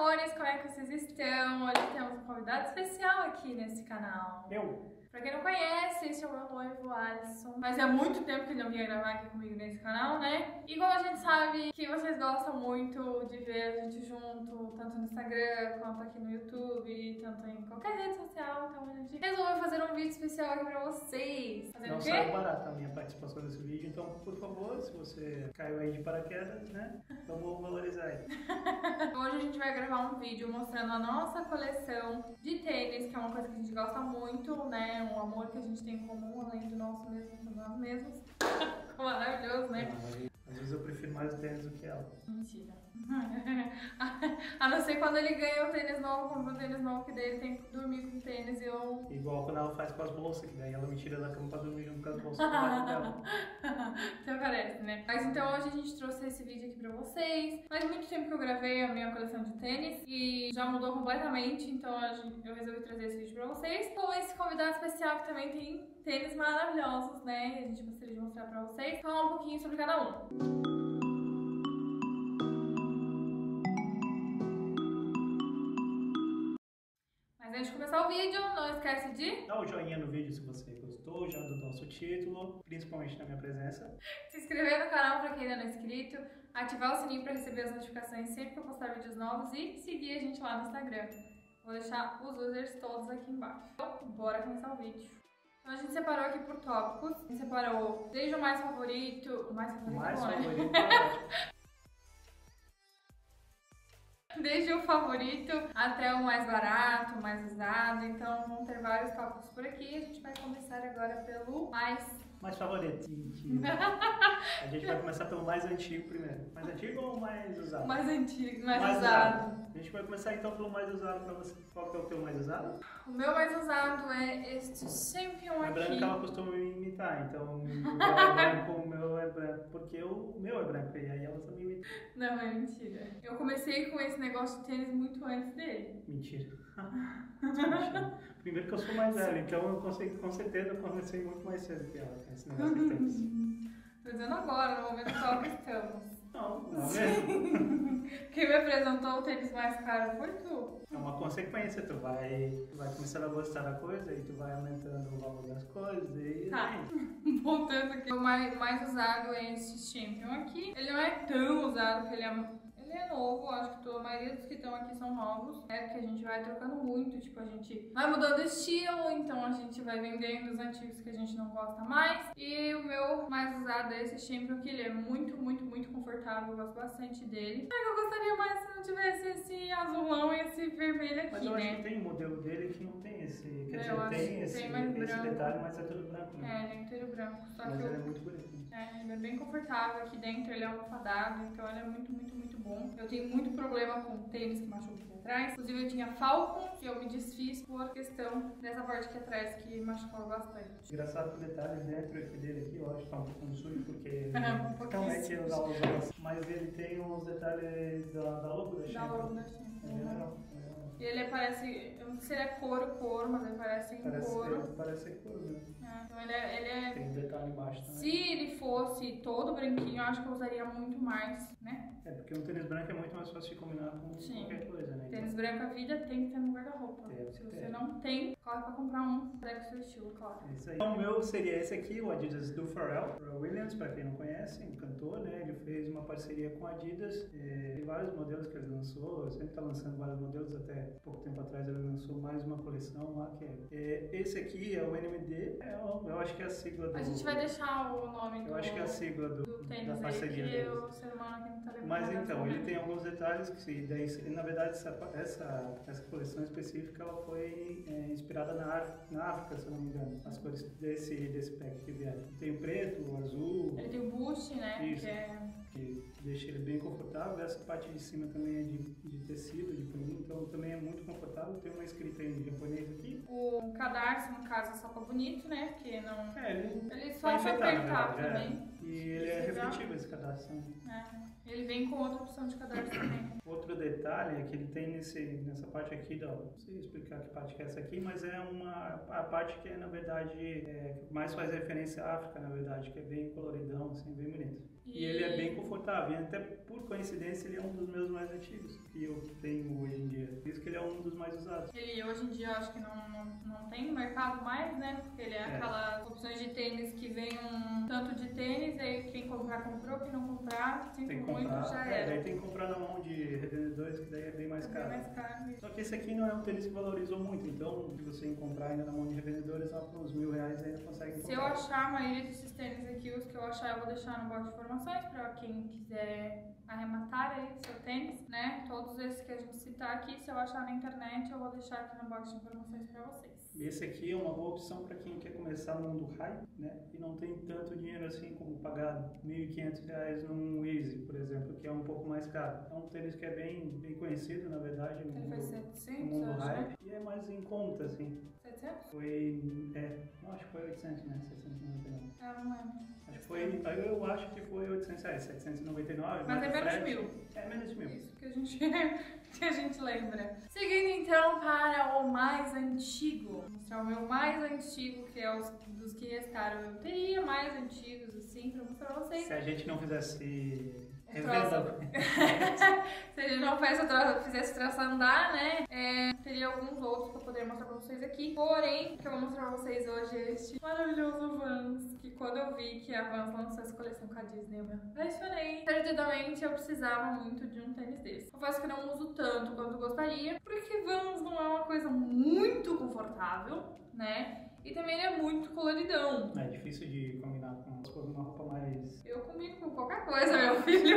amores, como é que vocês estão? Hoje temos um convidado especial aqui nesse canal. Pra quem não conhece, esse é o meu noivo, Alisson. Mas é muito tempo que ele não vinha gravar aqui comigo nesse canal, né? E como a gente sabe que vocês gostam muito de ver a gente junto, tanto no Instagram, quanto aqui no YouTube, tanto em qualquer rede social, então a gente resolveu fazer um vídeo especial aqui pra vocês. Fazendo não o quê? saiu barata a minha participação nesse vídeo, então, por favor, se você caiu aí de paraquedas, né, vamos valorizar aí. Hoje a gente vai gravar um vídeo mostrando a nossa coleção de tênis, que é uma coisa que a gente gosta muito, né? Um amor que a gente tem em comum, além do nosso mesmo com nós mesmos. Maravilhoso, né? Às vezes eu prefiro mais o tênis do que ela. Mentira. A não ser quando ele ganha um tênis novo, compra um tênis novo, que daí ele tem que dormir com o tênis e eu... Igual quando ela faz com as bolsas, que daí ela me tira da cama pra dormir junto com as bolsas dela. Até parece, né? Mas então hoje a gente trouxe esse vídeo aqui pra vocês. Faz muito tempo que eu gravei a minha coleção de tênis e já mudou completamente, então eu resolvi trazer esse vídeo pra vocês. Com esse convidado especial que também tem tênis maravilhosos, né? E a gente gostaria de mostrar pra vocês. Falar um pouquinho sobre cada um. Mas antes de começar o vídeo, não esquece de Dá o joinha no vídeo se você gostou já do nosso título, principalmente na minha presença. se inscrever no canal para quem ainda não é inscrito, ativar o sininho para receber as notificações sempre que eu postar vídeos novos e seguir a gente lá no Instagram. Vou deixar os users todos aqui embaixo. Então, bora começar o vídeo. Então a gente separou aqui por tópicos. A gente separou desde o mais favorito... O mais favorito, Mais bom, né? favorito é ótimo. Desde o favorito até o mais barato, o mais usado. Então vão ter vários tópicos por aqui. A gente vai começar agora pelo Mais favorito. A gente vai começar pelo mais antigo primeiro. Mais antigo ou mais usado? mais antigo, mais usado. A gente vai começar então pelo mais usado pra você. Qual que é o teu mais usado? O meu mais usado é este Champion É branco aqui. que ela costuma me imitar, então o dela é branco, o meu é branco, porque o meu é branco, e aí ela também me imita. Não, é mentira. Eu comecei com esse negócio de tênis muito antes dele. Mentira. Mentira. Primeiro que eu sou mais velho, então eu consigo, com certeza eu comecei muito mais cedo que ela, com esse negócio de tênis. Tô dizendo agora, no momento atual que estamos. Não, não é mesmo? Quem me apresentou o tênis mais caro foi tu. É uma consequência, tu vai começando a gostar da coisa e tu vai aumentando o valor das coisas e... Tá. Voltando aqui. O mais usado é esse Champion aqui. Ele não é tão usado, porque ele é novo, acho que a maioria dos que estão aqui são novos, né? Porque a gente vai trocando muito, tipo, a gente vai mudando o estilo, então a gente vai vendendo os antigos que a gente não gosta mais. E o meu mais usado é esse Champion, que ele é muito, muito, muito confortável, eu gosto bastante dele. Ai, eu gostaria mais se não tivesse esse azulão e esse vermelho aqui, Mas eu né? acho que tem um modelo dele que não tem esse, quer dizer, Eu acho tem que esse, tem mais esse branco. detalhe, mas é tudo branco, né? É, ele é inteiro branco, só Mas que ele é muito bonito. ele é bem confortável aqui dentro, ele é almofadado, então ele é muito, muito, muito bom. Eu tenho muito problema com tênis que machucam aqui atrás. Inclusive eu tinha Falcon e eu me desfiz por questão dessa parte aqui atrás que machucou bastante. Engraçado que o detalhe dentro aqui dele aqui, eu acho que tá um pouco sujo, porque Um pouquinho realmente eu sujo. usava, mas ele tem uns detalhes da logo da Da Champion. logo da Champion. É legal. E ele parece, eu não sei se ele é couro, mas ele parece em couro. Parece ser couro mesmo. Então ele é... Tem um detalhe embaixo também. Se ele fosse todo branquinho, eu acho que eu usaria muito mais, né? É, porque um tênis branco é muito mais fácil de combinar com qualquer coisa, né? Tênis branco a vida tem que ter no guarda-roupa. Tem, Se você tem. não tem, corre pra comprar um. Deve o seu estilo, claro. É isso aí. Então, o meu seria esse aqui, o Adidas do Pharrell Williams, para quem não conhece, um cantor, né? Ele fez uma parceria com a Adidas, tem vários modelos que ele lançou, sempre está lançando vários modelos, até pouco tempo atrás ele lançou mais uma coleção lá, que esse aqui é o NMD, eu acho que é a sigla do... A gente vai deixar o nome Eu acho que é a sigla do tênis da parceria aí, que deles. o ser humano aqui não tá lembrando. Mas então, ele tem alguns detalhes que daí, na verdade, essa coleção específica ela foi inspirada na África, se eu não me engano, as cores desse pack que vieram. Tem o preto, o azul. Ele tem o boost, né? Isso. Que deixa ele bem confortável. Essa parte de cima também é de tecido, de punho, então também é muito confortável. Tem uma escrita em japonês aqui. O cadarço, no caso, é só pra bonito, né? Porque não... Ele Ele só pra enfeitar, apertar né? também. E ele é refletivo, esse cadastro. Ele vem com outra opção de cadastro também. Outro detalhe é que ele tem nessa parte aqui, não sei explicar que parte que é essa aqui, mas é a parte que é, na verdade, mais faz referência à África, na verdade, que é bem coloridão, assim, bem bonito. E ele é bem confortável, e até por coincidência ele é um dos meus mais antigos, que eu tenho hoje em dia. Por isso que ele é um dos mais usados. Ele hoje em dia eu acho que não tem mercado mais, né? Porque ele é aquelas opções de tênis que vem um tanto de tênis, aí quem comprar comprou, quem não comprar, sinto muito, já era. Daí tem que comprar na mão de revendedores, que daí é bem mais caro. Só que esse aqui não é um tênis que valorizou muito, então se você comprar ainda na mão de revendedores, lá para uns R$1.000 ainda consegue comprar. Se eu achar a maioria desses tênis aqui, os que eu achar, eu vou deixar no box de informações para quem quiser arrematar aí seu tênis, né? Todos esses que a gente citar aqui, se eu achar na internet, eu vou deixar aqui no box de informações para vocês. Esse aqui é uma boa opção para quem quer começar no mundo high, né? E não tem tanto dinheiro assim como pagar R$1.500 num Easy, por exemplo, que é um pouco mais caro. É um tênis que é bem conhecido, na verdade, no mundo high. E é mais em conta, assim. 700? Não, acho que foi 800, né? 799. Não lembro. Eu acho que foi R$800, 799. Mas é menos de 1.000. É menos de 1.000. Isso que a gente lembra. Seguindo então para o mais antigo. Vou mostrar o meu mais antigo, que é dos que restaram. Eu teria mais antigos, assim, pra mostrar pra vocês. Se a gente não fizesse... Se a gente não fizesse troça andar, né? Teria alguns outros que eu poderia mostrar pra vocês aqui. Porém, o que eu vou mostrar pra vocês hoje é este maravilhoso Vans. Que quando eu vi que a Vans lançou essa coleção com a Disney, eu me apaixonei. Perdidamente, eu precisava muito de um tênis desse. Confesso que não uso tanto quanto gostaria, porque Vans não é uma coisa muito confortável, né? E também ele é muito coloridão. É difícil de combinar com uma roupa mais... Eu combino com qualquer coisa, meu filho.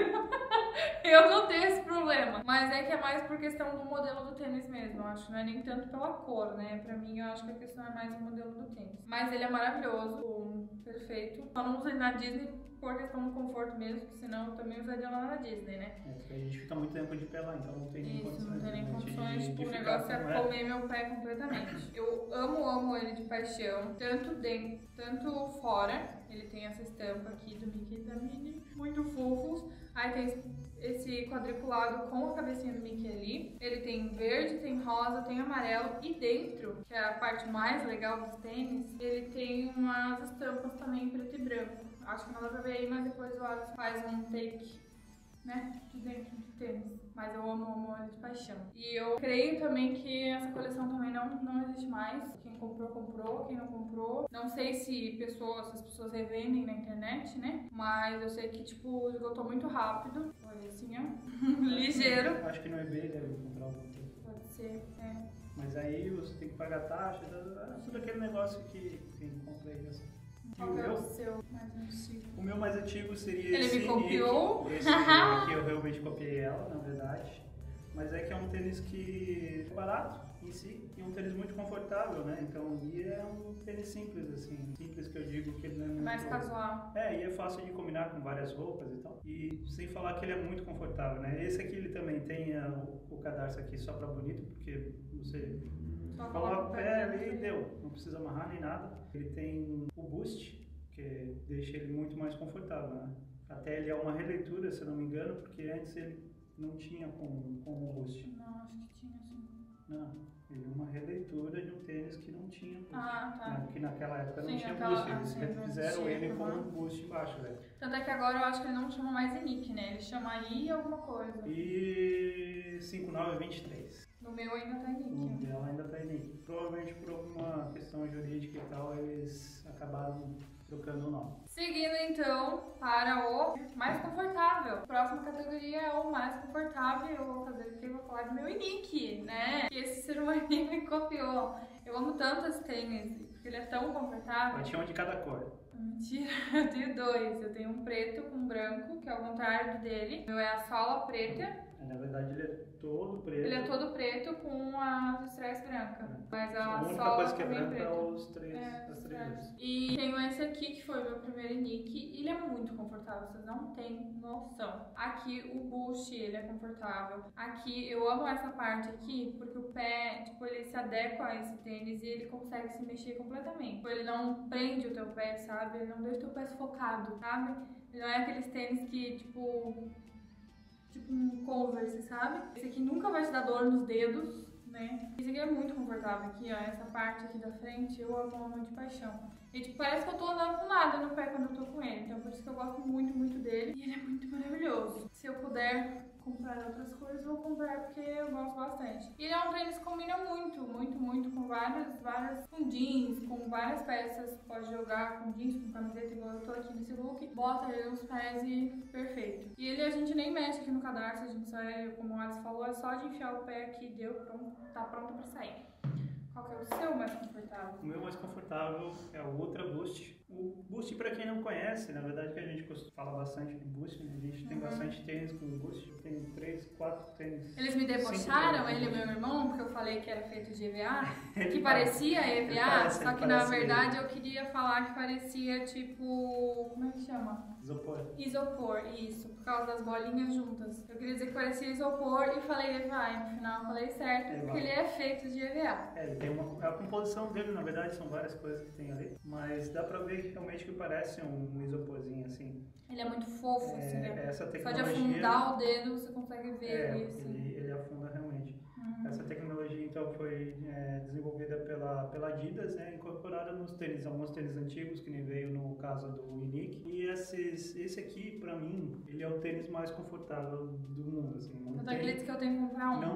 Eu não tenho esse problema. Mas é que é mais por questão do modelo do tênis mesmo. Eu acho que não é nem tanto pela cor, né? Pra mim, eu acho que a questão é mais o modelo do tênis. Mas ele é maravilhoso, perfeito. Só não usei na Disney por questão do conforto mesmo, que senão eu também usaria lá na Disney, né? Porque a gente fica muito tempo de pé lá, então não tem nem condições. Isso, não tem nem condições. Tipo, o negócio é comer meu pé completamente. Eu amo ele de paixão, tanto dentro, tanto fora. Ele tem essa estampa aqui do Mickey e da Minnie, muito fofos. Aí tem esse quadriculado com a cabecinha do Mickey ali. Ele tem verde, tem rosa, tem amarelo. E dentro, que é a parte mais legal dos tênis, ele tem umas estampas também preto e branco. Acho que não dá pra ver aí, mas depois o Alex faz um take, né, de dentro do tênis. Mas eu amo ele de paixão. E eu creio também que essa coleção também não existe mais. Quem comprou, comprou. Quem não comprou, não sei se as pessoas revendem na internet, né? Mas eu sei que, tipo, esgotou muito rápido. Olha assim, ó. Ligeiro. Acho que no eBay deve encontrar alguma coisa. Pode ser, Mas aí você tem que pagar taxa, tudo aquele negócio que quem compra aí assim. Qual é o seu mais antigo? O meu mais antigo seria esse. Ele me copiou? Esse aqui eu realmente copiei ela, na verdade. Mas é que é um tênis que é barato em si e um tênis muito confortável, né? Então, e é um tênis simples, assim. Simples que eu digo que ele não é muito... Mais casual. E é fácil de combinar com várias roupas e tal. E sem falar que ele é muito confortável, né? Esse aqui ele também tem o cadarço aqui só pra bonito, porque você... Coloca o pé ali e deu, não precisa amarrar nem nada. Ele tem o Boost, que deixa ele muito mais confortável, né? Até ele é uma releitura, se eu não me engano, porque antes ele não tinha com o Boost. Não, acho que tinha sim. Não, ele é uma releitura de um tênis que não tinha Boost. Ah, tá. Né? Que naquela época não sim, tinha Boost, eles fizeram ele com um Boost embaixo, velho. Tanto é que agora eu acho que ele não chama mais Enick, né? Ele chama I alguma coisa. E 5923. No meu ainda tá Enick. No dela ainda tá Enick. Provavelmente por alguma questão jurídica e tal, eles acabaram trocando o nome. Seguindo então para o mais confortável. A próxima categoria é o mais confortável. Eu vou fazer aqui, eu vou falar do meu Enick, né? Que esse ser humano me copiou. Eu amo tanto esse tênis, porque ele é tão confortável. Mas tinha um de cada cor. Mentira, eu tenho dois. Eu tenho um preto com branco, que é o contrário dele. O meu é a sola preta. Na verdade ele é todo preto. Ele é todo preto com as estreias brancas. Mas A a única sola coisa que é também branca é preta. os três, as três luzes. E tenho esse aqui que foi o meu primeiro nick. Ele é muito confortável, vocês não têm noção. Aqui o bush, ele é confortável. Aqui eu amo essa parte aqui porque o pé, tipo, ele se adequa a esse tênis e ele consegue se mexer completamente. Tipo, ele não prende o teu pé, sabe? Ele não deixa o teu pé sufocado, sabe? Ele não é aqueles tênis que, tipo um Converse, sabe? Esse aqui nunca vai te dar dor nos dedos, né? Esse aqui é muito confortável aqui, ó. Essa parte aqui da frente eu amo de paixão. E tipo, parece que eu tô andando com nada no pé quando eu tô com ele. Então por isso que eu gosto muito dele. E ele é muito maravilhoso. Se eu puder comprar outras coisas, eu vou comprar porque eu gosto bastante. E ele é um tênis que combina muito com várias, com jeans, com várias peças. Pode jogar com jeans, com camiseta, igual eu tô aqui nesse look. Bota ele nos pés e perfeito. E ele a gente nem mexe aqui no cadarço, a gente só como o Alice falou, é só de enfiar o pé aqui, deu, pronto, tá pronto pra sair. Qual que é o seu mais confortável? O meu mais confortável é o Ultra Boost. O Boost, para quem não conhece, na verdade que a gente fala bastante de Boost, né? A gente tem bastante tênis com Boost, eu tenho 3, 4 tênis. Eles me debocharam, ele e meu irmão, porque eu falei que era feito de EVA, que parecia EVA, só que na verdade eu queria falar que parecia tipo, como é que chama? Isopor, isso, por causa das bolinhas juntas. Eu queria dizer que parecia isopor e falei EVA, e no final eu falei certo, porque ele é feito de EVA. Ele tem a composição dele, na verdade, são várias coisas que tem ali, mas dá pra ver realmente que parece um isoporzinho assim. Ele é muito fofo, assim, essa tecnologia, só de afundar o dedo você consegue ver ele, assim. Ele afunda realmente. Essa tecnologia então foi desenvolvida pela Adidas, né, incorporada nos tênis, alguns tênis antigos, que nem veio no caso do Unique. E esse aqui, pra mim, ele é o tênis mais confortável do mundo. Assim, Eu acredito que eu tenho que comprar um.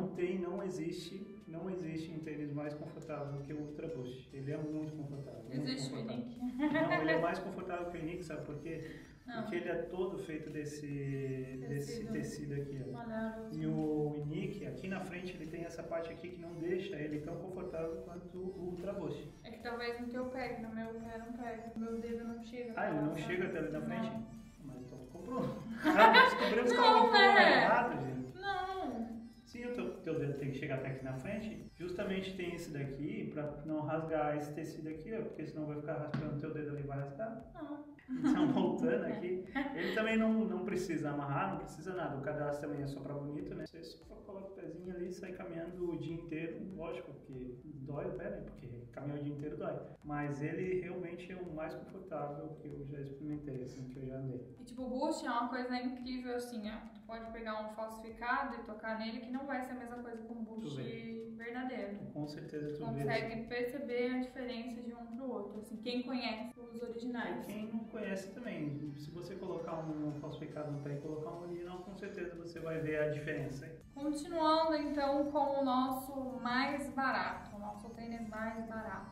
Não existe um tênis mais confortável do que o Ultra Boost. Ele é muito confortável. Existe o Unique? Não, ele é mais confortável que o Unique, sabe por quê? Porque ele é todo feito desse tecido aqui, ó. E o Unique, aqui na frente, ele tem essa parte aqui que não deixa ele tão confortável quanto o Ultra Boost. É que talvez no teu pegue, no meu pé não pega. No meu dedo não chega. Ah, ele não chega até ali na frente? Não. Mas então tu comprou. Descobrimos que ela comprou errado, gente. Não. Sim, o teu dedo tem que chegar até aqui na frente. Justamente tem esse daqui pra não rasgar esse tecido aqui, ó, porque senão vai ficar raspando o teu dedo ali e vai rasgar. Não. Então, voltando aqui, ele também não precisa amarrar, não precisa nada. O cadastro também é só pra bonito, né? Você só coloca o pezinho ali e sai caminhando o dia inteiro. Lógico que dói o pé, né? Porque caminhar o dia inteiro dói. Mas ele realmente é o mais confortável que eu já experimentei, assim, que eu já andei. E tipo, o Boost é uma coisa incrível, assim, ó. Tu pode pegar um falsificado e tocar nele, que não vai ser a mesma coisa que um Boost verdadeiro. Com certeza tu consegue perceber a diferença de um pro outro, assim, quem conhece os originais. Quem não conhece também, se você colocar um falsificado no pé e colocar um original, com certeza você vai ver a diferença. Continuando então com o nosso mais barato, o nosso tênis mais barato.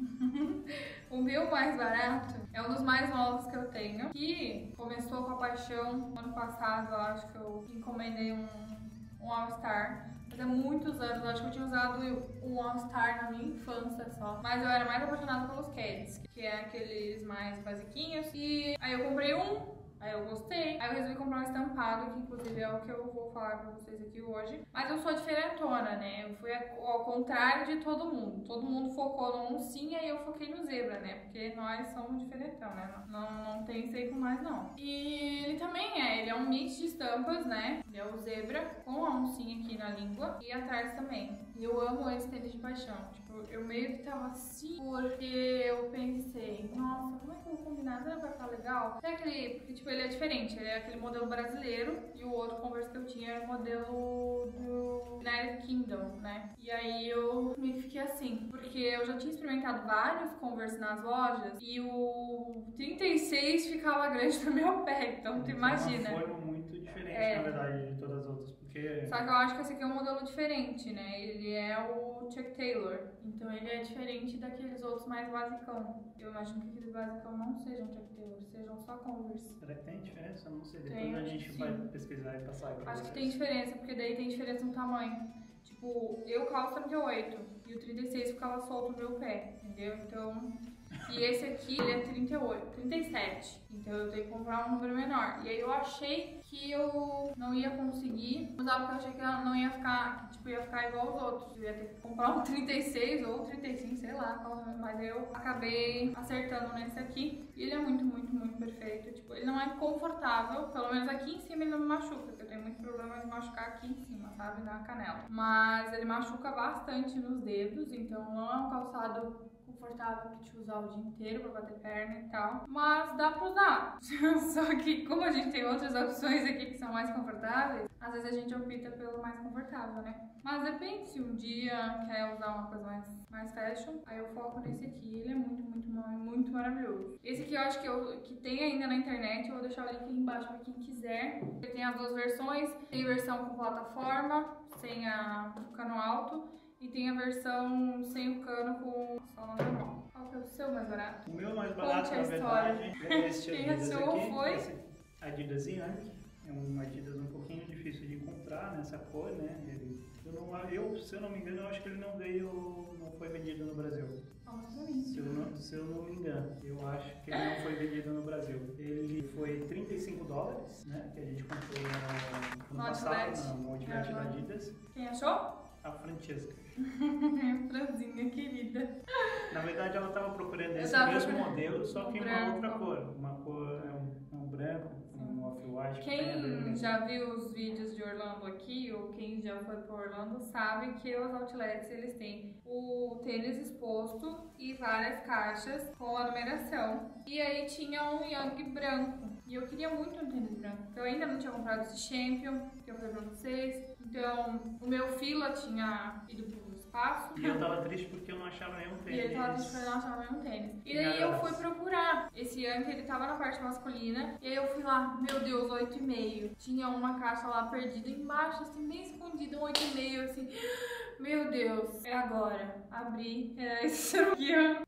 O meu mais barato é um dos mais novos que eu tenho, que começou com a paixão ano passado. Eu acho que eu encomendei um All-Star. Mas há muitos anos, eu acho que eu tinha usado um All-Star na minha infância só. Mas eu era mais apaixonada pelos Keds, que é aqueles mais basiquinhos. E aí eu comprei aí eu gostei. Aí eu resolvi comprar um estampado, que inclusive é o que eu vou falar pra vocês aqui hoje. Mas eu sou diferentona, né? Eu fui ao contrário de todo mundo. Todo mundo focou no oncinha e eu foquei no zebra, né? Porque nós somos diferentão, né? Não tem isso aí com nós, não. E ele também ele é um mix de estampas, né? Ele é o zebra com a oncinha aqui na língua e atrás também. E eu amo esse tênis de paixão. Tipo, eu meio que tava assim, porque eu pensei, nossa, como é que eu vou combinar? Será que vai ficar legal? Porque, tipo, ele é diferente. Ele é aquele modelo brasileiro e o outro Converse que eu tinha era o modelo do United Kingdom, né? E aí eu meio que fiquei assim, porque eu já tinha experimentado vários Converse nas lojas e o 36 ficava grande no meu pé, então tu imagina. É uma forma muito diferente, na verdade, de todas as outras, porque... Só que eu acho que esse aqui é um modelo diferente, né? Ele é o Chuck Taylor, então ele é diferente daqueles outros mais basicão. Eu imagino que aqueles basicão não sejam Chuck Taylor, sejam só Converse. Será que tem diferença? Eu não sei, depois a gente vai pesquisar e passar pra Acho vocês. que tem diferença, porque daí tem diferença no tamanho. Tipo, eu calço 38 e o 36 ficava solto no meu pé, entendeu? Então, E esse aqui, ele é 38, 37. Então eu tenho que comprar um número menor. E aí eu achei que eu não ia conseguir usar, porque eu achei que não ia ficar, que, tipo, ia ficar igual aos outros. Eu ia ter que comprar um 36 ou 35, sei lá. Mas eu acabei acertando nesse aqui. E ele é muito, muito, muito perfeito. Tipo, ele não é confortável. Pelo menos aqui em cima ele não me machuca, porque eu tenho muito problema de machucar aqui em cima, sabe? Na canela. Mas ele machuca bastante nos dedos, então não é um calçado confortável que te usar o dia inteiro pra bater perna e tal, mas dá pra usar. Só que como a gente tem outras opções aqui que são mais confortáveis, às vezes a gente opta pelo mais confortável, né? Mas depende, se um dia quer usar uma coisa mais fashion, aí eu foco nesse aqui. Ele é muito, muito, muito maravilhoso. Esse aqui eu acho que tem ainda na internet, eu vou deixar o link aqui embaixo pra quem quiser. Ele tem as duas versões, tem versão com plataforma, sem o cano alto, e tem a versão sem o cano com sola normal. Qual que é o seu mais barato? O meu mais barato, Conte a na história. verdade, é esse Quem Adidas achou aqui. foi? Esse Adidasinho, né? É um Adidas um pouquinho difícil de encontrar nessa cor, né? Se eu não me engano, eu acho que ele não foi vendido no Brasil. Se eu não me engano, eu acho que ele não foi vendido no Brasil. Ele foi $35, né? Que a gente comprou no passado, no Outlet da Adidas. Quem achou? A Francesca. Franzinha querida. Na verdade, ela estava procurando esse mesmo modelo, só que em uma outra cor. Uma cor, um branco, um off-white. Quem já viu os vídeos de Orlando aqui, ou quem já foi para Orlando, sabe que os outlets, eles têm o tênis exposto e várias caixas com a numeração. E aí tinha um Young branco. E eu queria muito um tênis branco. Eu ainda não tinha comprado esse Champion, que eu falei pra vocês. Então, o meu fila tinha ido pro espaço. E eu tava triste porque eu não achava nenhum tênis. E ele tava triste porque eu não achava nenhum tênis. E daí eu fui procurar. Esse Young, ele tava na parte masculina. E aí eu fui lá, meu Deus, 8,5. Tinha uma caixa lá perdida embaixo, assim, bem escondida, um 8,5, assim. Meu Deus, é agora. Abri, era esse aqui, ó.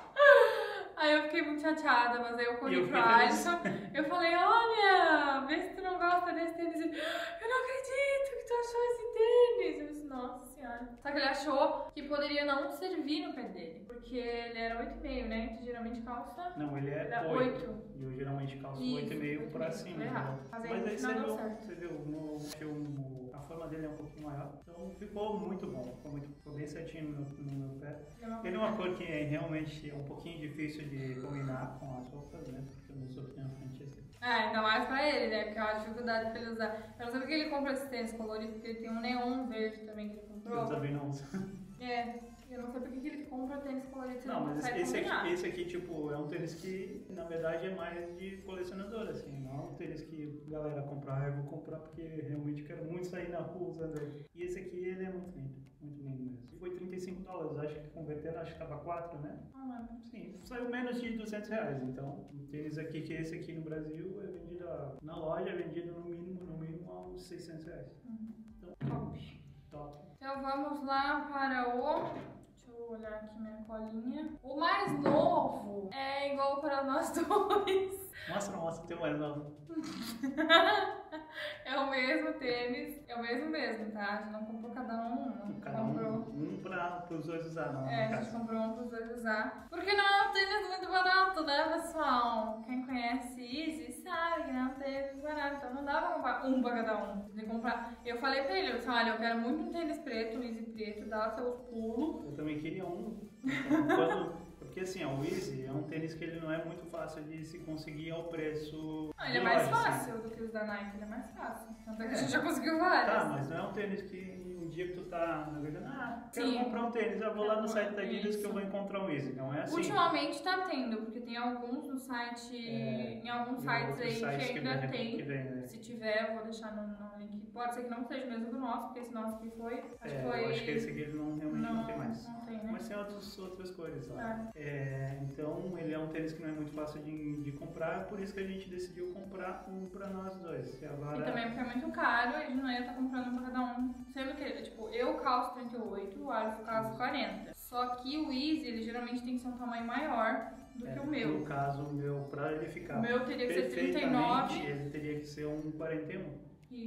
Aí eu fiquei muito chateada, mas aí eu corri pro Alisson. Eu falei, olha, vê se tu não gosta desse tênis. Eu não acredito que tu achou esse tênis. Eu disse, nossa senhora. Só que ele achou que poderia não servir no pé dele, porque ele era 8,5, né? Tu geralmente calça... Não, ele é 8. E eu geralmente calço 8,5 por acima. Né? Mas aí você viu, a forma dele é um pouquinho maior. Então ficou muito bom. Ficou bem certinho no meu pé. Ele é uma cor que realmente é um pouquinho difícil de combinar com as roupas, né? Porque eu não sou que nem a Francesca. Ainda mais pra ele, né? Porque é uma dificuldade pra ele usar. Eu não sei porque ele compra esse tênis colorido, porque ele tem um neon verde também que ele comprou. Eu também não uso. Eu não sei porque ele compra tênis colorido. Não, mas esse aqui, tipo, é um tênis que, na verdade, é mais de colecionador, assim. Não é um tênis que a galera comprar, eu vou comprar porque realmente quero muito sair na rua usando ele. E esse aqui, ele é muito lindo mesmo. E foi $35, acho que convertendo, acho que tava 4, né? Sim, saiu menos de R$200. Então, o tênis aqui, que é esse aqui no Brasil, é vendido na loja, é vendido no mínimo a uns R$600. Então, top. Então vamos lá para o... Deixa eu olhar aqui minha colinha. O mais novo é igual para nós dois. Mostra o teu mais novo. É o mesmo tênis, é o mesmo, tá? A gente não comprou cada um. Cada um para os dois usar, não. A gente comprou um para os dois usar. Porque não é um tênis muito barato, né, pessoal? Quem conhece Easy sabe que não é um tênis barato. Então não dá pra comprar um para cada um. Tem que comprar. Eu falei pra ele, eu disse, olha, eu quero muito um tênis preto, um Easy preto, dá seus pulos. Eu também queria um. Então, porque assim, o Easy é um tênis que ele não é muito fácil de se conseguir ao preço. Ele é mais fácil do que os da Nike, ele é mais fácil. Tanto é que a gente já conseguiu vários. Tá, mas não é um tênis que um dia que tu tá navegando, quero comprar um tênis, eu vou lá no site da Adidas que eu vou encontrar um Easy. Não é assim. Ultimamente tá tendo, porque tem alguns no site, em alguns sites aí que ainda tem. Né? Se tiver, eu vou deixar no link. Pode ser que não seja o mesmo do nosso, porque esse nosso aqui foi. Eu acho que esse aqui ele realmente não tem mais. Não tem, né? Mas tem outras cores lá. Então ele é um tênis que não é muito fácil de comprar, por isso que a gente decidiu comprar um pra nós dois. E também porque é muito caro, a gente não ia estar comprando um pra cada um. Sendo que, tipo, eu calço 38, o Alisson calça 40. Só que o Easy, ele geralmente tem que ser um tamanho maior do que o meu. No caso, o meu, pra ele ficar o meu teria que ser 39. ele teria que ser um 41. Isso.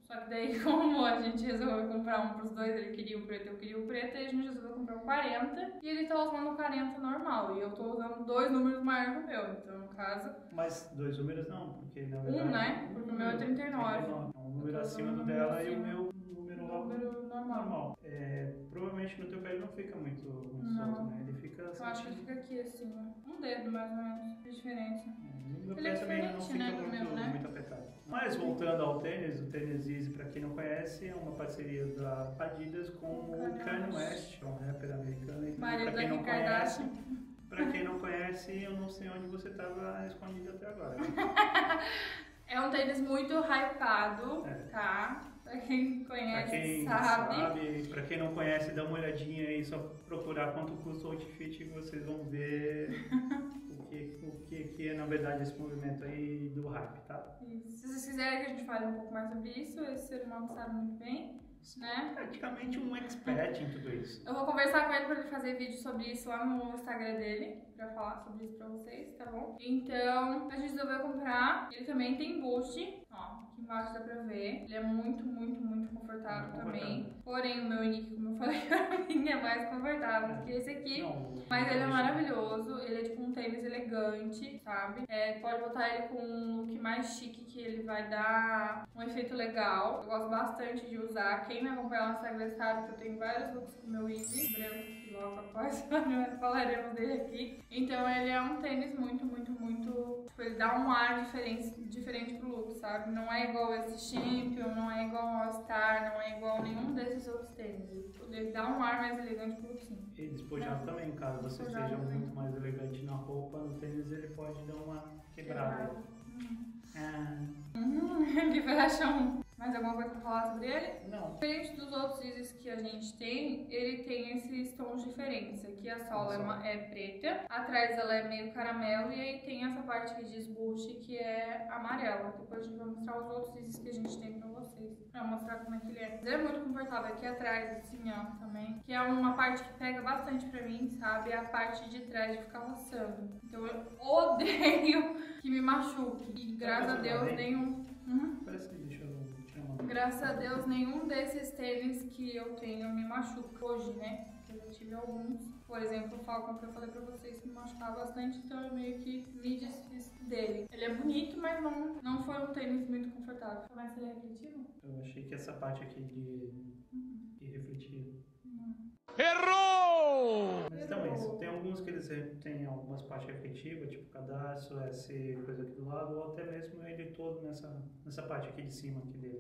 Só que daí, como a gente resolveu comprar um pros dois, ele queria o preto, eu queria o preto, e a gente resolveu comprar o 40. E ele tá usando o 40 normal. E eu tô usando 2 números maiores que o meu. Então, no caso... Mas 2 números não, porque na verdade... né? Porque o meu é 39. É um número acima do dela e o meu número normal. Provavelmente no teu pé ele não fica muito solto, né? Ele fica... Eu acho que ele fica aqui assim, ó. Um dedo mais ou menos, de diferença. No meu Ele pé é também não diferente, fica né, do muito, meu, né? muito apertado. Mas voltando ao tênis, o tênis Easy, pra quem não conhece, é uma parceria da Adidas com o Kanye West, um rapper americano. Marido Pra quem da não Kim Kardashian. conhece, pra quem não conhece, eu não sei onde você estava escondido até agora. É um tênis muito hypado, tá? Pra quem conhece, sabe. Pra quem não conhece, dá uma olhadinha aí, só procurar quanto custa o outfit e vocês vão ver o que é, na verdade, esse movimento aí do hype, tá? Isso. Se vocês quiserem que a gente fale um pouco mais sobre isso, esse ser humano sabe muito bem, né? Praticamente um expert em tudo isso. Eu vou conversar com ele pra ele fazer vídeo sobre isso lá no Instagram dele, pra falar sobre isso pra vocês, tá bom? Então, a gente resolveu comprar. Ele também tem boost, ó, aqui embaixo dá pra ver. Ele é muito, muito, muito confortável também. Porém, o meu Nick, como eu falei, pra mim é mais confortável do que esse aqui. Mas ele é maravilhoso, ele é tipo um tênis elegante, sabe? Pode botar ele com um look mais chique que ele vai dar um efeito legal. Eu gosto bastante de usar. Quem me acompanha lá no Instagram sabe que eu tenho vários looks com o meu Easy branco, que logo após falaremos dele aqui. Então ele é um tênis muito, muito, muito... Tipo, ele dá um ar diferente pro look, sabe? Não é igual esse Champion, não é igual ao All Star, não é igual nenhum desses outros tênis. Ele dá um ar mais elegante pro look, sim. E despojado também, caso você esteja muito mais elegante na roupa, no tênis ele pode dar uma quebrada. Que fashion. Mais alguma coisa pra falar sobre ele? Não. Diferente dos outros Yeezys que a gente tem, ele tem esses tons diferentes. Aqui a sola é preta, atrás ela é meio caramelo e aí tem essa parte que diz Boost que é amarela. Depois a gente vai mostrar os outros Yeezys que a gente tem pra vocês, pra mostrar como é que ele é. Ele é muito confortável aqui atrás, assim, ó, também. Que é uma parte que pega bastante pra mim, sabe? É a parte de trás de ficar roçando. Então eu odeio que me machuque. E graças a Deus nenhum... Parece que deixa eu... Graças a Deus, nenhum desses tênis que eu tenho me machuca hoje, né? Eu já tive alguns. Por exemplo, o Falcon, que eu falei pra vocês, que me machucava bastante, então eu meio que me desfiz dele. Ele é bonito, mas não foi um tênis muito confortável. Mas ele é refletivo? Eu achei que essa parte aqui de refletir. Errou! Mas então é isso. Tem alguns que eles têm algumas partes refletivas, tipo cadastro, essa coisa aqui do lado, ou até mesmo ele todo nessa parte aqui de cima aqui dele.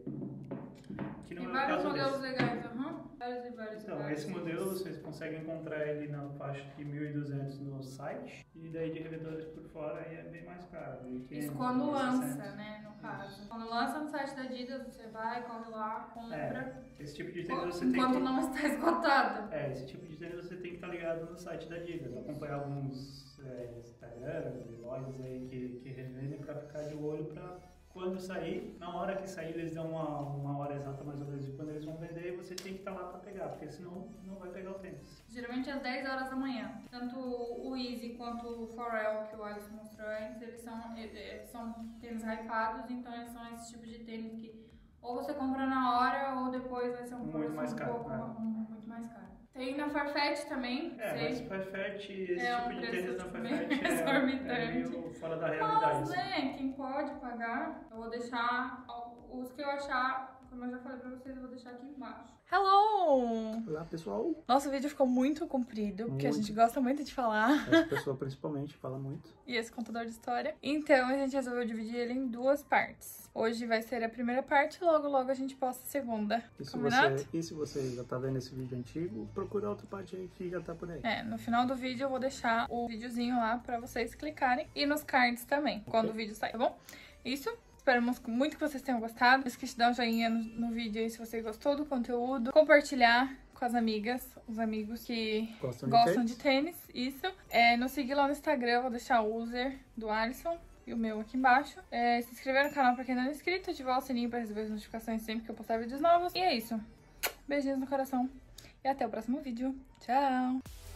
Que não Tem é o vários caso modelos desse. legais, vários e vários. Então, esse modelo vocês conseguem encontrar ele na faixa de 1.200 no site, e daí de revendedores por fora aí é bem mais caro. Isso quando lança, né, no caso. Quando lança no site da Adidas, você vai, corre lá, compra. Esse tipo de tênis você tem que... Enquanto não está esgotado. Esse tipo de tênis você tem que estar ligado no site da Adidas, acompanhar alguns Instagrams e lojas aí que revendem para ficar de olho para quando sair, na hora que sair eles dão uma hora exata mais ou menos de quando eles vão vender e você tem que estar lá para pegar, porque senão não vai pegar o tênis. Geralmente às 10 horas da manhã. Tanto o Easy quanto o Pharrell, que o Alisson mostrou antes, eles são tênis hypados, então eles são esse tipo de tênis que ou você compra na hora ou depois vai ser muito mais caro. Muito mais caro. Tem na Farfetch também. Mas Farfetch, esse tipo de tênis na Farfetch é meio fora da realidade. Mas, né, quem pode pagar, eu vou deixar os que eu achar, como eu já falei pra vocês, eu vou deixar aqui embaixo. Hello! Olá, pessoal. Nosso vídeo ficou muito comprido, porque a gente gosta muito de falar. Essa pessoa principalmente fala muito. E esse contador de história. Então, a gente resolveu dividir ele em 2 partes. Hoje vai ser a primeira parte, logo a gente posta a segunda. E se você já tá vendo esse vídeo antigo, procura outra parte aí que já tá por aí. No final do vídeo eu vou deixar o videozinho lá pra vocês clicarem. E nos cards também, quando o vídeo sair, tá bom? Isso. Esperamos muito que vocês tenham gostado. Não esqueça de dar um joinha no vídeo aí se você gostou do conteúdo. Compartilhar com as amigas, os amigos que gostam de tênis. Isso. Nos seguir lá no Instagram, eu vou deixar o user do Alisson e o meu aqui embaixo. Se inscrever no canal pra quem não é inscrito, ativar o sininho pra receber as notificações sempre que eu postar vídeos novos. E é isso. Beijinhos no coração e até o próximo vídeo. Tchau!